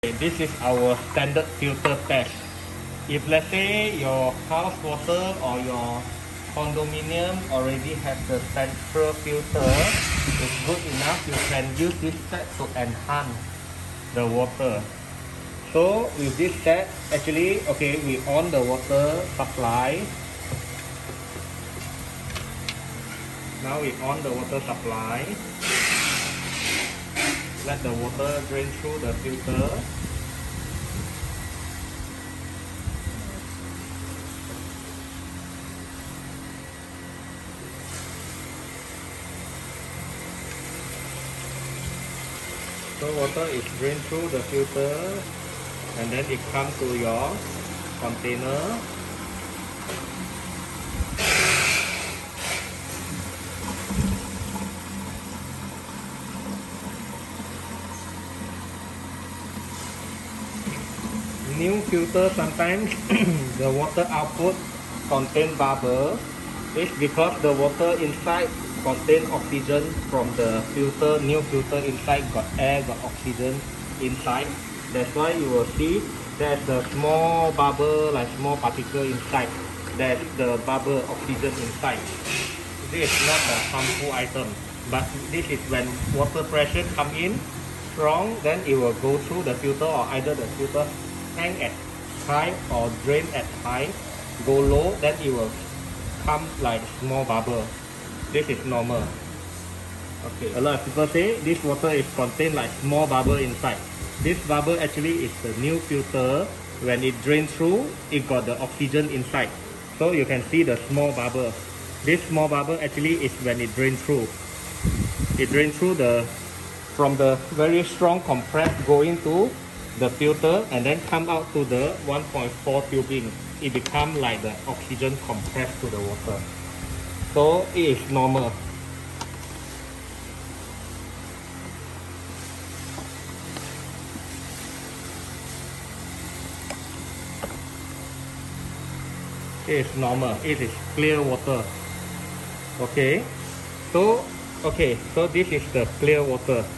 This is our standard filter test. If let's say your house water or your condominium already has the central filter, it's good enough. You can use this set to enhance the water. So with this set, actually, okay, we on the water supply. Now we on the water supply. Let the water drain through the filter. So water is drained through the filter and then it comes to your container. New filter, sometimes the water output contain bubble. It's because the water inside contain oxygen from the filter. New filter inside got air, got oxygen inside. That's why you will see there's a small bubble, like small particle inside. There's the bubble oxygen inside. This is not a harmful item, but this is when water pressure come in strong, then it will go through the filter, or either the filter hang at high or drain at high, go low, then it will come like small bubble. This is normal. Okay, a lot of people say this water is contain like small bubble inside. This bubble actually is the new filter. When it drains through, it got the oxygen inside. So you can see the small bubble. This small bubble actually is when it drains through. It drains through from the very strong compress going to the filter and then come out to the 1.4 tubing. It becomes like the oxygen compressed to the water. So it is normal. It is normal. It is clear water. Okay. So this is the clear water.